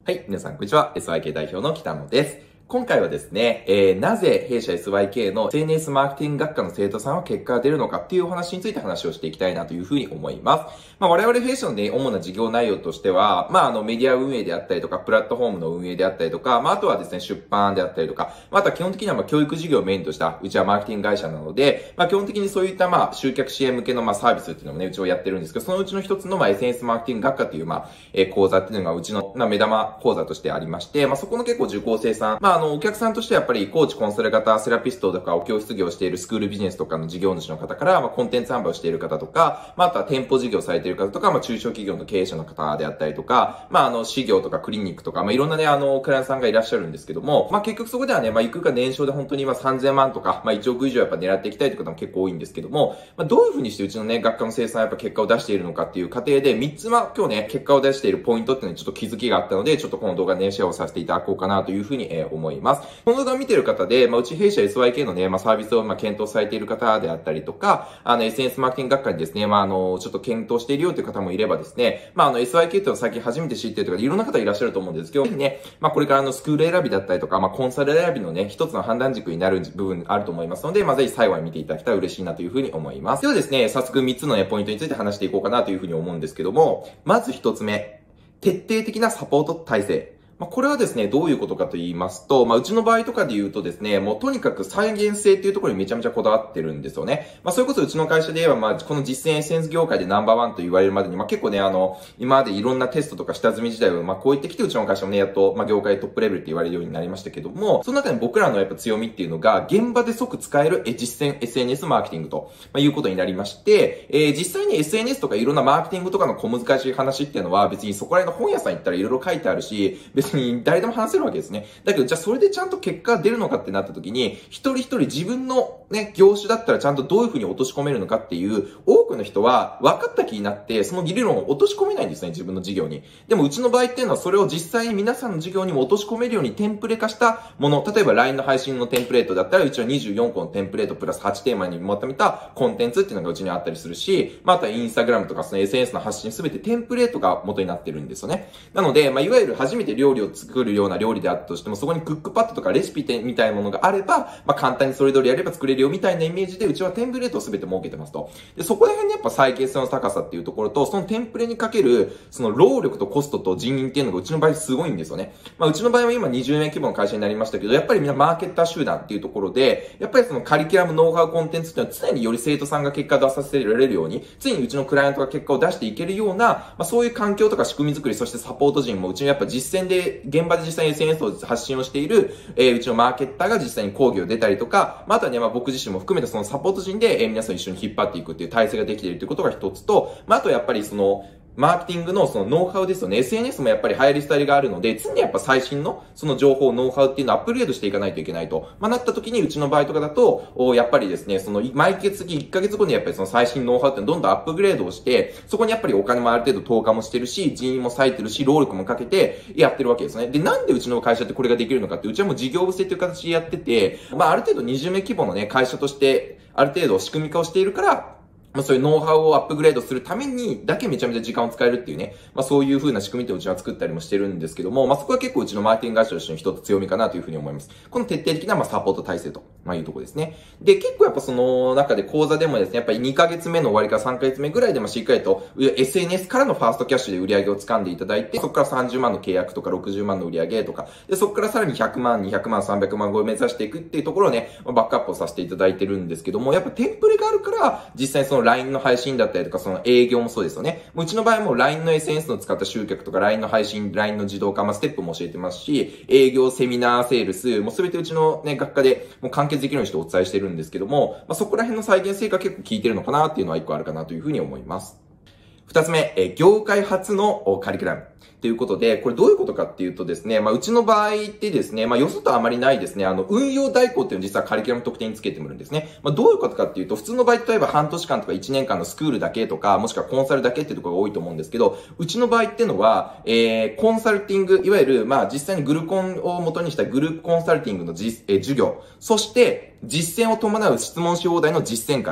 はい、皆さんこんにちは。SYK 代表の北野です。今回はですね、なぜ弊社 SYK の SNS マーケティング学科の生徒さんは結果が出るのかっていうお話について話をしていきたいなというふうに思います。我々弊社のね、主な事業内容としては、メディア運営であったりとか、プラットフォームの運営であったりとか、あとはですね、出版であったりとか、あとは基本的には教育事業をメインとした、うちはマーケティング会社なので、基本的にそういった集客支援向けのサービスっていうのもね、うちはやってるんですけど、そのうちの一つのSNS マーケティング学科っていう講座っていうのがうちの目玉講座としてありまして、そこの結構受講生さん、お客さんとしてはやっぱりコーチ、コンサル型、セラピストとかお教室業をしているスクールビジネスとかの事業主の方から、コンテンツ販売をしている方とか、あとは店舗事業されている方とか、中小企業の経営者の方であったりとか、私業とかクリニックとか、いろんなね、クライアントさんがいらっしゃるんですけども、結局そこではね、ゆくゆくは年商で本当に3000万とか、1億以上やっぱ狙っていきたいという方も結構多いんですけども、どういうふうにしてうちのね、学科の生産はやっぱ結果を出しているのかっていう過程で、3つ今日ね、結果を出しているポイントっていうのにちょっと気づきがあったので、ちょっとこの動画でね、シェアをさせていただこうかなというふうに思います。この動画を見ている方で、うち弊社 SYK のね、サービスを検討されている方であったりとか、SNS マーケティング学科にですね、ちょっと検討しているよという方もいればですね、SYK っていうのを最近初めて知っているとか、いろんな方いらっしゃると思うんですけど、ね、これからスクール選びだったりとか、コンサル選びのね、一つの判断軸になる部分あると思いますので、ぜひ最後まで見ていただけたら嬉しいなというふうに思います。ではですね、早速3つのね、ポイントについて話していこうかなというふうに思うんですけども、まず1つ目、徹底的なサポート体制。これはですね、どういうことかと言いますと、うちの場合とかで言うとですね、もうとにかく再現性っていうところにめちゃめちゃこだわってるんですよね。それこそうちの会社で言えば、この実践エッセンス業界でナンバーワンと言われるまでに、結構ね、今までいろんなテストとか下積み時代を、こう言ってきて、うちの会社もね、やっと、業界トップレベルって言われるようになりましたけども、その中で僕らのやっぱ強みっていうのが、現場で即使える実践 SNS マーケティングということになりまして、実際に SNS とかいろんなマーケティングとかの小難しい話っていうのは、別にそこら辺の本屋さん行ったらいろいろ書いてあるし、別に誰でも話せるわけですね。だけど、じゃあそれでちゃんと結果が出るのかってなった時に、一人一人自分のね、業種だったらちゃんとどういう風に落とし込めるのかっていう、多くの人は分かった気になって、その理論を落とし込めないんですね、自分の事業に。でもうちの場合っていうのはそれを実際に皆さんの事業にも落とし込めるようにテンプレ化したもの、例えば LINE の配信のテンプレートだったら、うちは24個のテンプレートプラス8テーマにまとめたコンテンツっていうのがうちにあったりするし、あとは Instagram とかその SNS の発信すべてテンプレートが元になってるんですよね。なので、いわゆる初めて料理を作るような料理であったとしても、そこにクックパッドとかレシピみたいなものがあれば、簡単にそれ通りやれば作れるよみたいなイメージで、うちはテンプレートを全て設けてますと。で、そこら辺にやっぱ再現性の高さっていうところと、そのテンプレにかける、その労力とコストと人員っていうのがうちの場合すごいんですよね。うちの場合は今20名規模の会社になりましたけど、やっぱりみんなマーケッター集団っていうところで、やっぱりそのカリキュラム、ノウハウ、コンテンツっていうのは常により生徒さんが結果を出させられるように、常にうちのクライアントが結果を出していけるような、そういう環境とか仕組み作り、そしてサポート陣もうちのやっぱ実践で、現場で実際に SNS を発信をしている、うちのマーケッターが実際に講義を出たりとか、あとはね、僕自身も含めてそのサポート陣で、皆さん一緒に引っ張っていくっていう体制ができているということが一つと、あとやっぱりその、マーケティングのそのノウハウですよね。SNS もやっぱり流行りスタイルがあるので、常にやっぱ最新のその情報、ノウハウっていうのをアップグレードしていかないといけないと。なった時にうちの場合とかだと、やっぱりですね、その毎月1ヶ月後にやっぱりその最新ノウハウっていうのをどんどんアップグレードをして、そこにやっぱりお金もある程度投下もしてるし、人員も割いてるし、労力もかけてやってるわけですね。で、なんでうちの会社ってこれができるのかって、うちはもう事業部制っていう形でやってて、ある程度20名規模のね、会社として、ある程度仕組み化をしているから、そういうノウハウをアップグレードするためにだけめちゃめちゃ時間を使えるっていうね。そういう風な仕組みってうちは作ったりもしてるんですけども、そこは結構うちのマーケティング会社としての一つ強みかなという風に思います。この徹底的なサポート体制というところですね。で、結構やっぱその中で講座でもですね、やっぱり2ヶ月目の終わりから3ヶ月目ぐらいでもしっかりと SNS からのファーストキャッシュで売り上げを掴んでいただいて、そこから30万の契約とか60万の売り上げとか、で、そこからさらに100万、200万、300万超え目指していくっていうところをね、バックアップをさせていただいてるんですけども、やっぱテンプレがあるから、実際その LINE の配信だったりとか、その営業もそうですよね。うちの場合も LINE の SNS を使った集客とか LINE の配信、LINE の自動化、ステップも教えてますし、営業、セミナー、セールス、もうすべてうちのね、学科でもう完結できるようにしてお伝えしてるんですけども、そこら辺の再現性が結構効いてるのかなっていうのは一個あるかなというふうに思います。二つ目、業界初のカリキュラム。ということで、これどういうことかっていうとですね、うちの場合ってですね、よそとあまりないですね、運用代行っていうのを実はカリキュラム特典につけてもらうんですね。どういうことかっていうと、普通の場合、例えば半年間とか1年間のスクールだけとか、もしくはコンサルだけっていうところが多いと思うんですけど、うちの場合っていうのは、コンサルティング、いわゆる、実際にグルコンを元にしたグループコンサルティングの授業、そして、実践を伴う質問し放題の実践会。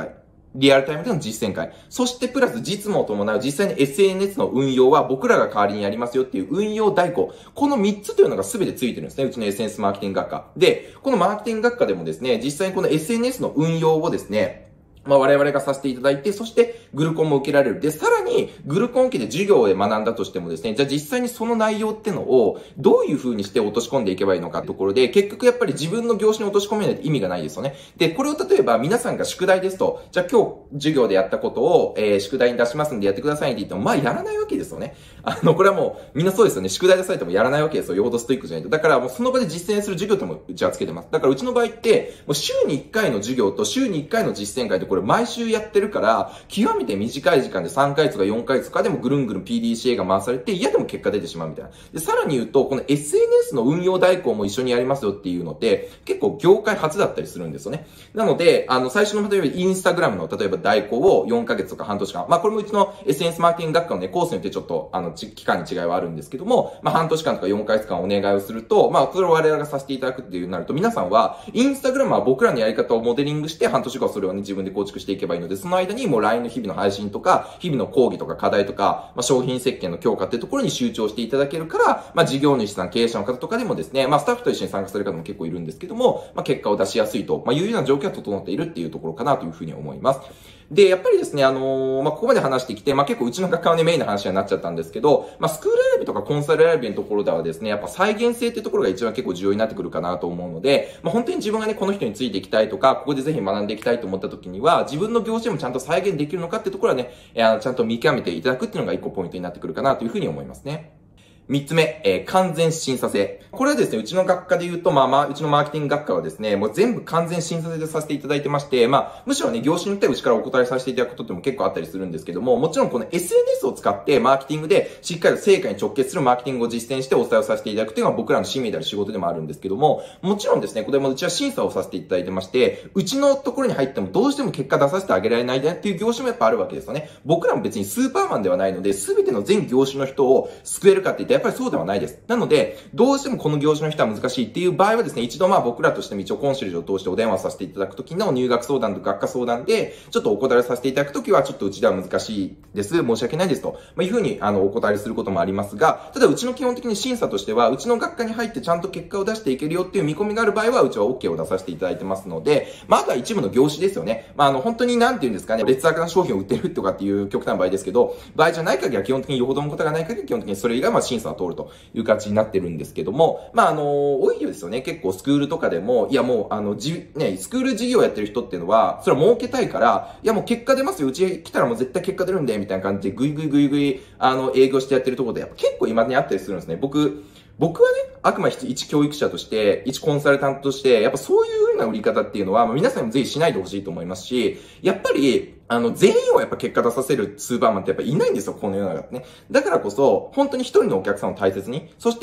リアルタイムでの実践会。そしてプラス実務を伴う実際に SNS の運用は僕らが代わりにやりますよっていう運用代行。この3つというのが全てついてるんですね。うちの SNS マーケティング学科。で、このマーケティング学科でもですね、実際にこの SNS の運用をですね、我々がさせていただいて、そしてグルコンも受けられる。で、さらにグルコン受けて授業で学んだとしてもですね、じゃあ実際にその内容ってのをどういう風にして落とし込んでいけばいいのかってところで、結局やっぱり自分の業種に落とし込めないと意味がないですよね。で、これを例えば皆さんが宿題ですと、じゃあ今日授業でやったことを、宿題に出しますんでやってくださいって言っても、やらないわけですよね。これはもうみんなそうですよね。宿題出されてもやらないわけですよ。よほどストイックじゃないと。だからもうその場で実践する授業ってもうちはつけてます。だからうちの場合って、もう週に1回の授業と週に1回の実践会でこれ毎週やってるから、極めて短い時間で3ヶ月か4ヶ月かでもぐるんぐるん PDCA が回されて、嫌でも結果出てしまうみたいな。で、さらに言うと、この SNS の運用代行も一緒にやりますよっていうのって、結構業界初だったりするんですよね。なので、最初の例えばインスタグラムの例えば代行を4ヶ月とか半年間、これもうちの SNS マーケティング学科のね、コースによってちょっと、期間に違いはあるんですけども、半年間とか4ヶ月間お願いをすると、それを我々がさせていただくっていうなると、皆さんは、インスタグラムは僕らのやり方をモデリングして、半年間それをね、自分で構築していけばいいので、その間にもう LINE の日々の配信とか、日々の講義とか課題とか、商品設計の強化っていうところに集中していただけるから、事業主さん、経営者の方とかでもですね、スタッフと一緒に参加する方も結構いるんですけども、結果を出しやすいと、いうような状況が整っているっていうところかなというふうに思います。で、やっぱりですね、ここまで話してきて、結構うちの学科はね、メインの話になっちゃったんですけど、スクール選びとかコンサル選びのところではですね、やっぱ再現性っていうところが一番結構重要になってくるかなと思うので、本当に自分がね、この人についていきたいとか、ここでぜひ学んでいきたいと思った時には、自分の業種でもちゃんと再現できるのかっていうところはね、ちゃんと見極めていただくっていうのが一個ポイントになってくるかなというふうに思いますね。3つ目、完全審査制。これはですね、うちの学科で言うと、うちのマーケティング学科はですね、もう全部完全審査制でさせていただいてまして、むしろね、業種によってはうちからお答えさせていただくことっても結構あったりするんですけども、もちろんこの SNS を使ってマーケティングでしっかり成果に直結するマーケティングを実践してお伝えをさせていただくっていうのは僕らの使命である仕事でもあるんですけども、もちろんですね、これもうちは審査をさせていただいてまして、うちのところに入ってもどうしても結果出させてあげられないっていう業種もやっぱあるわけですよね。僕らも別にスーパーマンではないので、全ての全業種の人を救えるかって言ってやっぱりそうではないです。なので、どうしてもこの業種の人は難しいっていう場合はですね、一度僕らとしても一応コンシェルジュを通してお電話させていただくときの入学相談と学科相談で、ちょっとお答えさせていただくときは、ちょっとうちでは難しいです。申し訳ないですと。いうふうに、お答えすることもありますが、ただうちの基本的に審査としては、うちの学科に入ってちゃんと結果を出していけるよっていう見込みがある場合は、うちは OK を出させていただいてますので、あとは一部の業種ですよね。本当になんていうんですかね、劣悪な商品を売ってるとかっていう極端な場合ですけど、場合じゃない限りは基本的によほどのことがない限り、基本的にそれ以外は審査を通るという形になってるんですけども、多いですよね。結構スクールとかでも、いやもう、スクール事業やってる人っていうのは、それは儲けたいから、いやもう結果出ますよ。うち来たらもう絶対結果出るんで、みたいな感じで、ぐいぐい、営業してやってるところで、やっぱ結構今ね、あったりするんですね。僕はね、あくまで一教育者として、一コンサルタントとして、やっぱそういう風な売り方っていうのは、皆さんもぜひしないでほしいと思いますし、やっぱり、全員をやっぱ結果出させるスーパーマンってやっぱいないんですよ、この世の中ってね。だからこそ、本当に一人のお客さんを大切に、そして、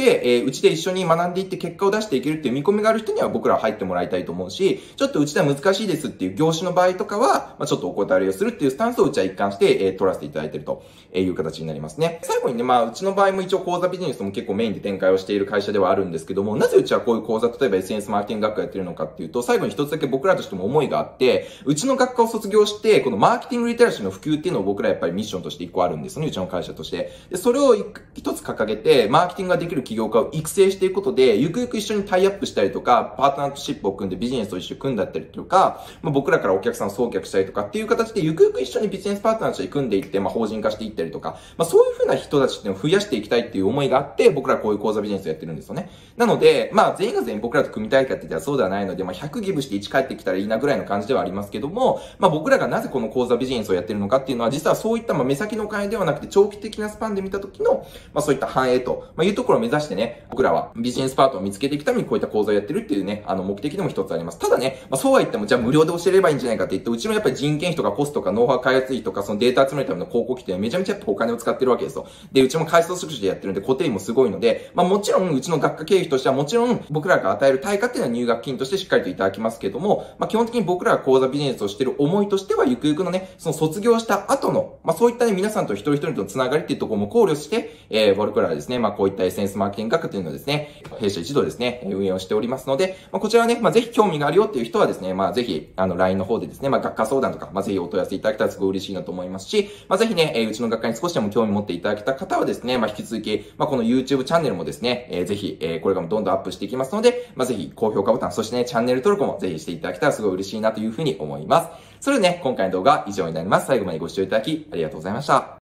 うちで一緒に学んでいって結果を出していけるっていう見込みがある人には僕らは入ってもらいたいと思うし、ちょっとうちでは難しいですっていう業種の場合とかは、ちょっとお答えをするっていうスタンスをうちは一貫して、取らせていただいているという形になりますね。最後にね、うちの場合も一応講座ビジネスも結構メインで展開をしている会社ではあるんですけども、なぜうちはこういう講座、例えば SNS マーケティング学科やってるのかっていうと、最後に一つだけ僕らとしても思いがあって、うちの学科を卒業して、このマーケティングリテラシーの普及っていうのを僕らやっぱりミッションとして一個あるんですね、うちの会社として。で、それを一つ掲げて、マーケティングができる起業家を育成していくことで、ゆくゆく一緒にタイアップしたりとか、パートナーシップを組んでビジネスを一緒に組んだったりとか、僕らからお客さんを送客したりとかっていう形で、ゆくゆく一緒にビジネスパートナーとして組んでいって、法人化していったりとか、そういう風な人たちっていうのを増やしていきたいっていう思いがあって、僕らこういう講座ビジネスをやってるんですよね。なので、全員が全員僕らと組みたいかって言ったらそうではないので、100ギブして1帰ってきたらいいなぐらいの感じではありますけども、僕らがなぜこの講座ビジネスをやってるのかっていうのは、実はそういった目先のお金ではなくて、長期的なスパンで見た時の、そういった繁栄と、いうところを目指してね、僕らはビジネスパートを見つけていくためにこういった講座をやってるっていうね、目的でも一つあります。ただね、そうは言っても、じゃあ無料で教えればいいんじゃないかって言って、うちのやっぱり人件費とかコストとかノウハウ開発費とか、そのデータ集めるための広告費ってめちゃめちゃやっぱお金を使ってるわけですよ。で、うちも回数縮小でやってるんで、固定費もすごいので、もちろん、うちの学科経費としてはもちろん、僕らが与える対価っていうのは入学金としてしっかりといただきますけども、基本的に僕らが講座ビジネスをしてる思いとしては、ゆくゆくのね、 ね、その卒業した後の、そういったね、皆さんと一人一人とのつながりっていうところも考慮して、僕らはですね、こういった SNS マーケティング学というのをですね、弊社一同ですね、運営をしておりますので、こちらはね、ぜひ興味があるよっていう人はですね、ぜひ、LINE の方でですね、学科相談とか、ぜひお問い合わせいただけたらすごい嬉しいなと思いますし、ぜひね、うちの学科に少しでも興味持っていただけた方はですね、引き続き、この YouTube チャンネルもですね、ぜひ、これからもどんどんアップしていきますので、ぜひ高評価ボタン、そしてね、チャンネル登録もぜひしていただけたらすごい嬉しいなというふうに思います。それでね、今回の動画は以上になります。最後までご視聴いただきありがとうございました。